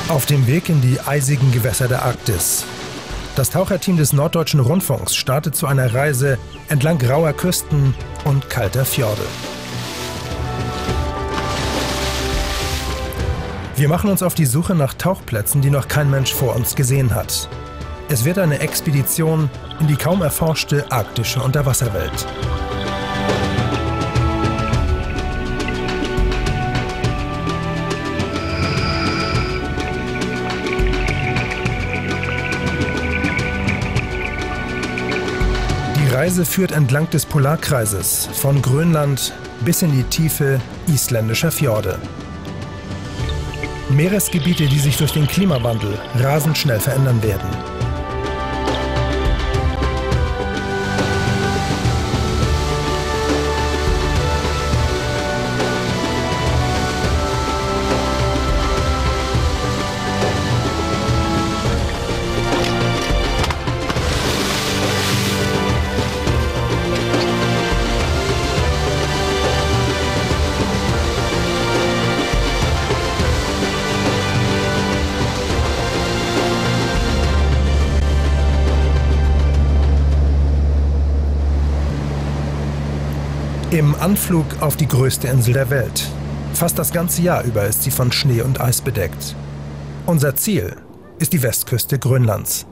Auf dem Weg in die eisigen Gewässer der Arktis. Das Taucherteam des Norddeutschen Rundfunks startet zu einer Reise entlang grauer Küsten und kalter Fjorde. Wir machen uns auf die Suche nach Tauchplätzen, die noch kein Mensch vor uns gesehen hat. Es wird eine Expedition in die kaum erforschte arktische Unterwasserwelt. Die Reise führt entlang des Polarkreises von Grönland bis in die Tiefe isländischer Fjorde. Meeresgebiete, die sich durch den Klimawandel rasend schnell verändern werden. Im Anflug auf die größte Insel der Welt. Fast das ganze Jahr über ist sie von Schnee und Eis bedeckt. Unser Ziel ist die Westküste Grönlands.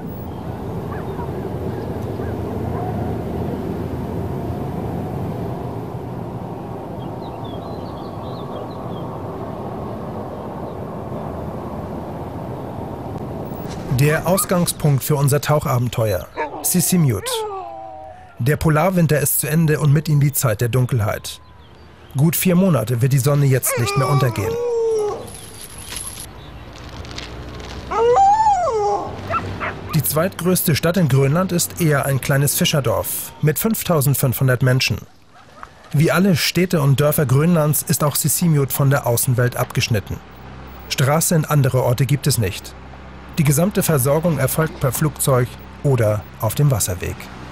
Der Ausgangspunkt für unser Tauchabenteuer: Sisimiut. Der Polarwinter ist zu Ende und mit ihm die Zeit der Dunkelheit. Gut 4 Monate wird die Sonne jetzt nicht mehr untergehen. Die zweitgrößte Stadt in Grönland ist eher ein kleines Fischerdorf mit 5500 Menschen. Wie alle Städte und Dörfer Grönlands ist auch Sisimiut von der Außenwelt abgeschnitten. Straße und andere Orte gibt es nicht. Die gesamte Versorgung erfolgt per Flugzeug oder auf dem Wasserweg.